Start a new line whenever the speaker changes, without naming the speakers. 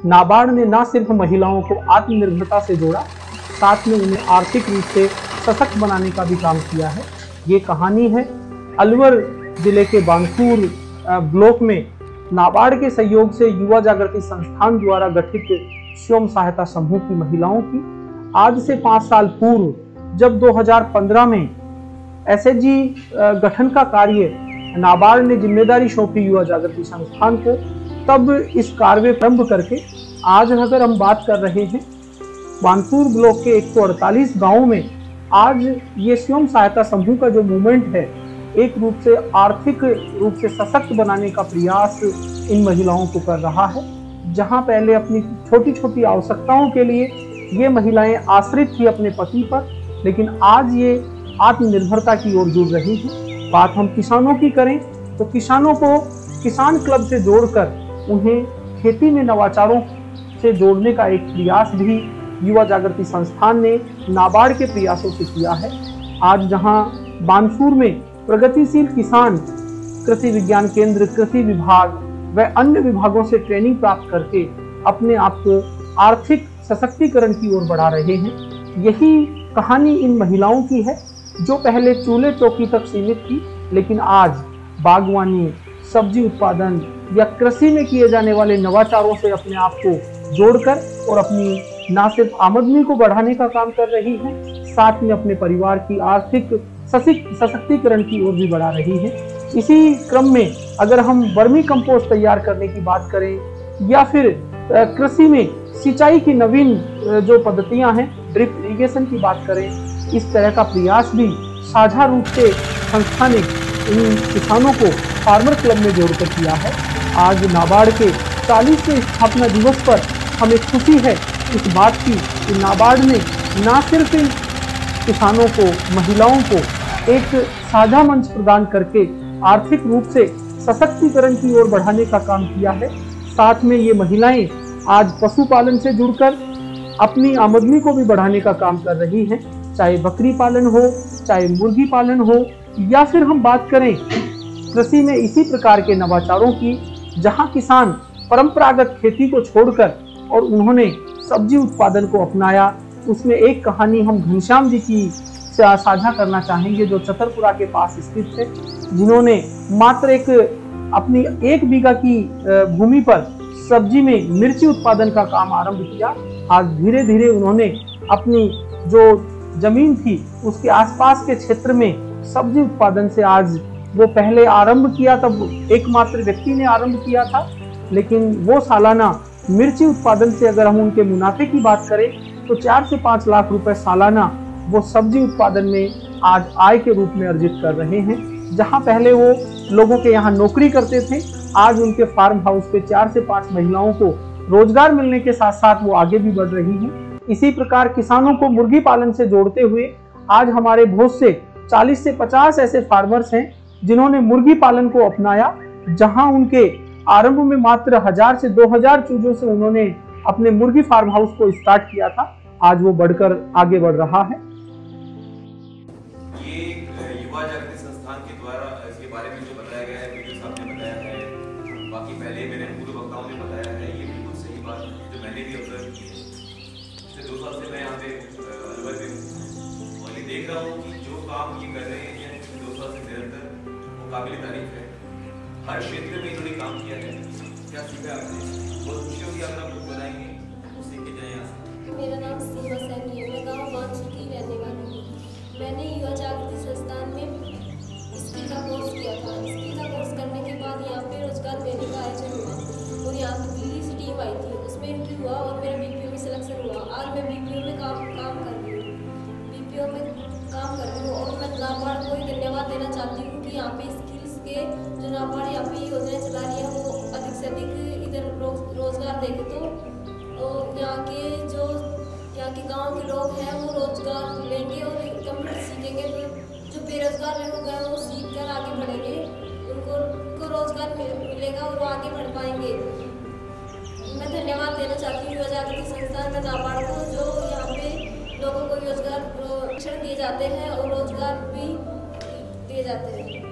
नाबार्ड ने न सिर्फ महिलाओं को आत्मनिर्भरता से जोड़ा, साथ में उन्हें आर्थिक रूप से सशक्त बनाने का भी काम किया है। ये कहानी है अलवर जिले के बानसूर ब्लॉक में नाबार्ड के सहयोग से युवा जागृति संस्थान द्वारा गठित स्वयं सहायता समूह की महिलाओं की आज से 5 साल पूर्व जब 2015 में एसएचजी गठन का कार्य नाबार्ड ने जिम्मेदारी सौंपी युवा जागृति संस्थान को, तब इस कार्य प्रारंभ करके आज अगर हम बात कर रहे हैं बानसूर ब्लॉक के 148 गांवों में आज ये स्वयं सहायता समूह का जो मूवमेंट है एक रूप से आर्थिक रूप से सशक्त बनाने का प्रयास इन महिलाओं को कर रहा है। जहां पहले अपनी छोटी छोटी आवश्यकताओं के लिए ये महिलाएं आश्रित थी अपने पति पर, लेकिन आज ये आत्मनिर्भरता की ओर जुड़ रही हैं। बात हम किसानों की करें तो किसानों को किसान क्लब से जोड़कर उन्हें खेती में नवाचारों से जोड़ने का एक प्रयास भी युवा जागृति संस्थान ने नाबार्ड के प्रयासों से किया है। आज जहां बानसूर में प्रगतिशील किसान कृषि विज्ञान केंद्र, कृषि विभाग व अन्य विभागों से ट्रेनिंग प्राप्त करके अपने आप को आर्थिक सशक्तिकरण की ओर बढ़ा रहे हैं। यही कहानी इन महिलाओं की है जो पहले चूल्हे चौकी तक सीमित थी, लेकिन आज बागवानी, सब्जी उत्पादन या कृषि में किए जाने वाले नवाचारों से अपने आप को जोड़कर और अपनी न सिर्फ आमदनी को बढ़ाने का काम कर रही है, साथ में अपने परिवार की आर्थिक सशक्तिकरण की ओर भी बढ़ा रही है। इसी क्रम में अगर हम वर्मी कंपोस्ट तैयार करने की बात करें या फिर कृषि में सिंचाई की नवीन जो पद्धतियां हैं, ड्रिप इरिगेशन की बात करें, इस तरह का प्रयास भी साझा रूप से संस्था ने इन किसानों को फार्मर क्लब में जोड़कर किया है। आज नाबार्ड के 40वें स्थापना दिवस पर हमें खुशी है इस बात की कि नाबार्ड ने न सिर्फ इन किसानों को, महिलाओं को एक साझा मंच प्रदान करके आर्थिक रूप से सशक्तिकरण की ओर बढ़ाने का काम किया है, साथ में ये महिलाएं आज पशुपालन से जुड़कर अपनी आमदनी को भी बढ़ाने का काम कर रही हैं। चाहे बकरी पालन हो, चाहे मुर्गी पालन हो, या फिर हम बात करें कृषि में इसी प्रकार के नवाचारों की, जहां किसान परंपरागत खेती को छोड़कर और उन्होंने सब्जी उत्पादन को अपनाया। उसमें एक कहानी हम घनश्याम जी की साझा करना चाहेंगे जो चतरपुरा के पास स्थित थे, जिन्होंने मात्र अपनी 1 बीघा की भूमि पर सब्जी में मिर्ची उत्पादन का काम आरंभ किया। आज धीरे धीरे उन्होंने अपनी जो जमीन थी उसके आसपास के क्षेत्र में सब्जी उत्पादन से आज वो पहले आरंभ किया, तब एकमात्र व्यक्ति ने आरंभ किया था, लेकिन वो सालाना मिर्ची उत्पादन से अगर हम उनके मुनाफे की बात करें तो 4 से 5 लाख रुपए सालाना वो सब्जी उत्पादन में आज आय के रूप में अर्जित कर रहे हैं। जहां पहले वो लोगों के यहाँ नौकरी करते थे, आज उनके फार्म हाउस पे 4 से 5 महिलाओं को रोजगार मिलने के साथ साथ वो आगे भी बढ़ रही हैं। इसी प्रकार किसानों को मुर्गी पालन से जोड़ते हुए आज हमारे बहुत से 40 से 50 ऐसे फार्मर्स हैं जिन्होंने मुर्गी पालन को अपनाया। जहां उनके आरंभ में मात्र 1000 से 2000 चूजों से उन्होंने अपने मुर्गी फार्म हाउस को स्टार्ट किया था, आज वो बढ़कर आगे बढ़ रहा है।
ये युवा जागृति संस्थान के द्वारा इसके बारे में जो बताया गया है, वीडियो साहब ने बताया है, बाकी पहले मेरे पूर्व वक्ताओं ने बताया है, ये बिल्कुल सही बात है जो मैंने भी ऑब्जर्व की है। पिछले 2 साल से मैं यहाँ पे अलवर में हूँ और ये देख रहा हूँ कि जो काम ये कर रहे हैं पिछले 2 साल से निरंतर, वो काबिल तारीफ है। हर क्षेत्र में इन्होंने काम किया है। क्या सीखा आपने? बहुत खुशी होगी अगर आप कुछ बताएंगे, सीख के जाए यहाँ से।
मेरा नाम सीमा सैनी है, मैं गाँव बानसूर की रहने वाली हूँ। मैंने युवा जागृति संस्थान में स्किल का कोर्स किया था। स्किल का कोर्स करने के बाद यहाँ पे रोजगार मेले का आयोजन हुआ और यहाँ पे दिल्ली से टीम आई थी, उसमें इंटरव्यू हुआ और मेरा बीपीओ में सिलेक्शन हुआ। आज मैं बीपीओ में काम कर रही हूँ, बीपीओ में काम कर रही हूँ और मैं नाबार्ड को धन्यवाद देना चाहती हूँ कि यहाँ पे स्किल्स के जो नाबार्ड यहाँ पे योजनाएं चला रही है वो अधिक से अधिक इधर रोजगार देंगे तो यहाँ के गांव के लोग हैं वो रोजगार लेंगे और कंप्यूटर सीखेंगे, तो जो बेरोजगार लोग हैं वो सीख कर आगे बढ़ेंगे, उनको रोजगार मिलेगा और वो आगे बढ़ पाएंगे। मैं धन्यवाद देना चाहती हूँ युवा जागृति संस्थान में नाबार्ड को, जो यहाँ पे लोगों को रोजगार प्रशिक्षण दिए जाते हैं और रोजगार भी दिए जाते हैं।